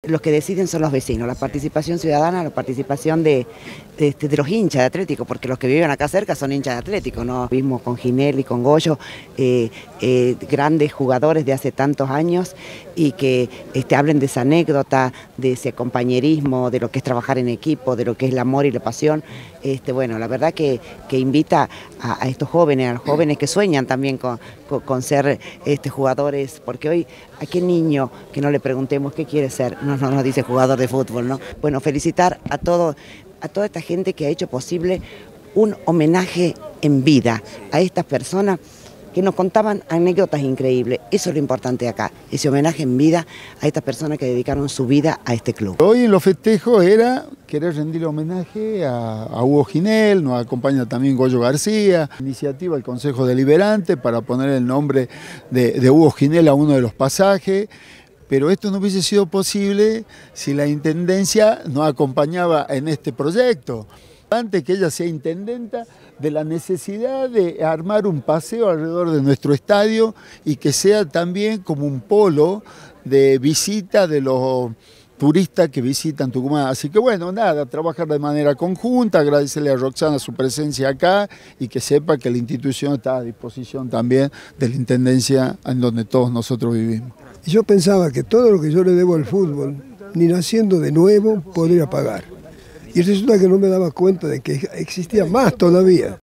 los que deciden son los vecinos, la participación ciudadana, la participación de los hinchas de Atlético, porque los que viven acá cerca son hinchas de Atlético, ¿no? Vimos con Ginel y con Goyo, grandes jugadores de hace tantos años y que hablen de esa anécdota, de ese compañerismo, de lo que es trabajar en equipo, de lo que es el amor y la pasión. Bueno, la verdad que invita a estos jóvenes, a los jóvenes que sueñan también con ser jugadores, porque hoy a qué niño que no le preguntemos qué quiere ser, no nos dice jugador de fútbol, ¿no? Bueno, felicitar a toda esta gente que ha hecho posible un homenaje en vida a estas personas que nos contaban anécdotas increíbles. Eso es lo importante de acá, ese homenaje en vida a estas personas que dedicaron su vida a este club. Hoy en los festejos era querer rendir homenaje a Hugo Ginel, nos acompaña también Goyo García, iniciativa del Consejo Deliberante para poner el nombre de Hugo Ginel a uno de los pasajes. Pero esto no hubiese sido posible si la Intendencia nos acompañaba en este proyecto. Antes que ella sea intendenta, de la necesidad de armar un paseo alrededor de nuestro estadio y que sea también como un polo de visita de los turistas que visitan Tucumán. Así que bueno, nada, trabajar de manera conjunta, agradecerle a Roxana su presencia acá y que sepa que la institución está a disposición también de la Intendencia en donde todos nosotros vivimos. Yo pensaba que todo lo que yo le debo al fútbol, ni naciendo de nuevo, podría pagar. Y resulta que no me daba cuenta de que existía más todavía.